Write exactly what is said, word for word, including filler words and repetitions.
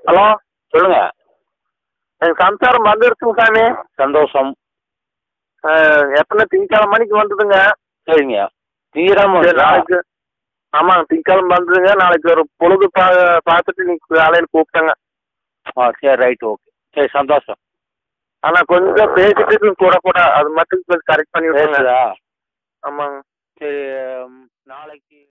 Hello, சொல்லுங்க. எனக்கு சம்சாரம் வந்துருச்சுங்க சாமி. சந்தோஷம். எத்தனை திங்கக்கிழமை மணிக்கு வந்ததுங்க. சரிங்க. தீராம நாளைக்கு ஆமாங்க, திங்கக்கிழமை வந்ததுங்க. நாளைக்கு ஒரு பொழுது பா பார்த்துட்டு நீங்கள் காலையில் கூப்பிட்டேங்க. ஆ சரி, ரைட், ஓகே. சரி, சந்தோஷம். ஆனால் கொஞ்சம் பேசிட்டு கூட கூட அது மட்டும் கொஞ்சம் கரெக்ட் பண்ணி விட்டுருங்க. பேசுதா? ஆமாங்க. சரி, நாளைக்கு